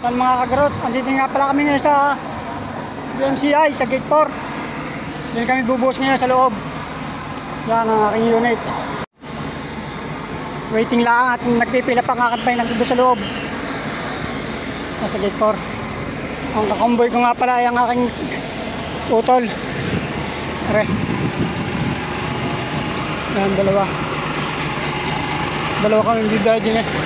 Yan mga kagrots, andito nga pala kami ngayon sa UMCI, sa gate 4. Diyan kami bubuhos ngayon sa loob. Yan ang aking unit. Waiting lang at nagpipila pa nga kampay nandito sa loob. Nasa gate 4. Ang kakomboy ko nga pala ay ang aking utol. Are. Yan, dalawa kami bibigay din eh.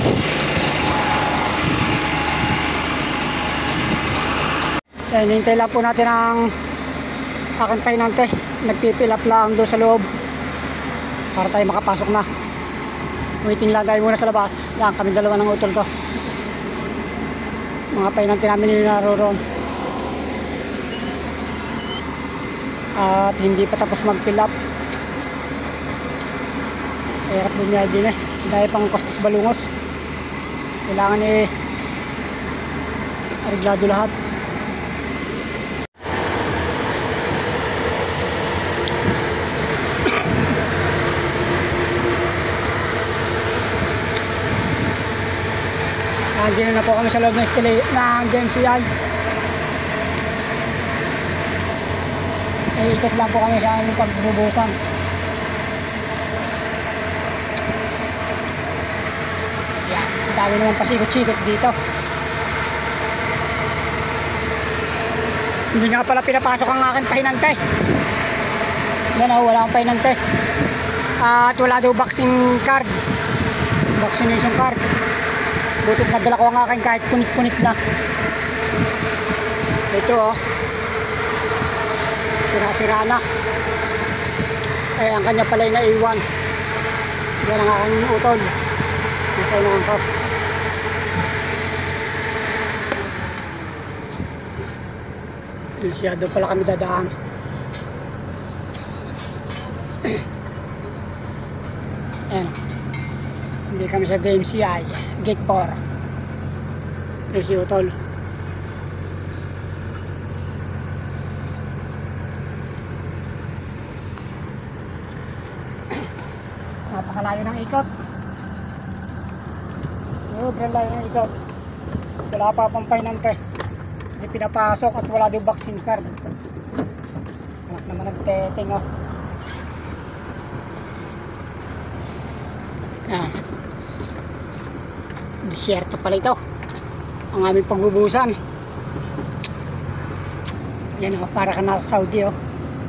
Yan, hintay lang po natin ang aking pahinante. Nagpipilap lang doon sa loob para tayo makapasok na. Waiting lang tayo muna sa labas. Yan, kami dalawa ng utol ko. Mga pahinante namin yung naroon. At hindi pa tapos mag-fill-up. Hirap din niya din eh. Dahil pang kustos balungos. Kailangan eh areglado lahat. Nandiyan na po kami sa loob ng UMCI. Ikot lang po kami sa aming pagbubusan. Yan, dami naman pasikot-sikot dito. Hindi nga pala pinapasok ang aking pahinante. Yan o, wala akong pahinante. At wala daw vaccine card. Vaccination card. Butit nadala ko ang aking kahit punit-punit na. Ito oh. Sira-sira na. Eh, ang kanya pala ay naiwan. Yan ang aking utol. Nasa inuwan ko. Masyado pala kami dadaan. Ayan. Hindi kami sa UMCI. Gate 4. Ay si utol. Napakalayo ng ikot. Sobrang layo ng ikot. Wala pa pang pahinante. Hindi pinapasok at wala din vaccine card. Anak naman nagteting oh. Yan. Disyerto pala ito. Ang aming pagbubusan. Yan oh, para ka nasa Saudi oh.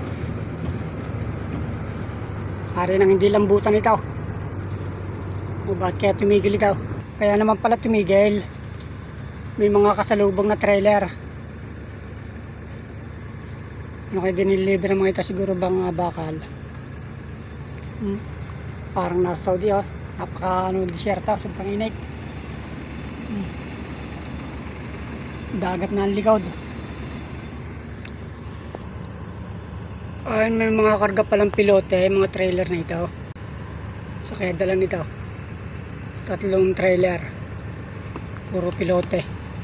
Hari nang hindi lambutan ito. O bakit kaya tumigil ito? Kaya naman pala tumigil. May mga kasalubong na trailer. Ano kaya dinilibre mga ito? Siguro bang bakal? Parang nasa Saudi oh. Napaka disyerto. Sobrang init. Dagat na ang likod. Ayun, may mga karga palang pilote, mga trailer na ito. So kaya dala nito 3 trailer, puro pilote.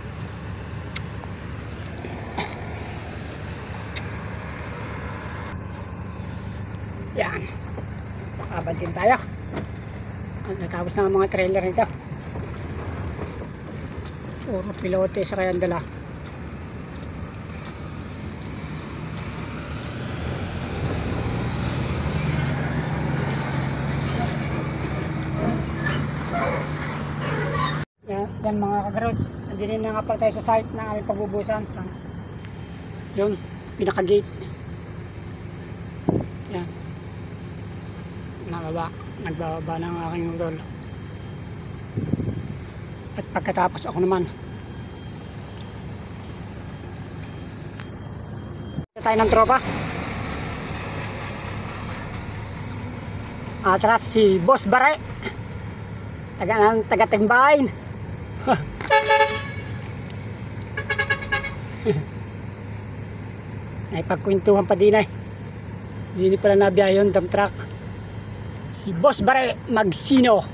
Yan, makabal din tayo. Natapos na ang mga trailer nito. Puro pilote sa kaya dala. Yan mga kagrods, andinin na nga pala tayo sa site na aming pagbubusan. Yun, pinaka gate. Yan. Nagbababa na ang aking utol. At pagkatapos ako naman. Tayo ng tropa. Atras si Boss Bare. Taga-Tingbain. Ay pagkwentuhan pa din eh. Hindi pala nabiyahe yung dump truck. Si Boss Bare Magsino.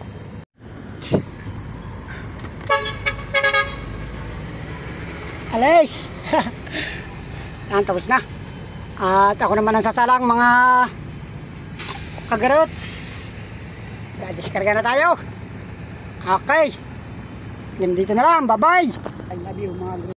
Alis. Tapos na. At ako naman ang sasalang mga kagarots. Diskarga na tayo. Okay. Ganun dito na lang. Bye bye. I love you mga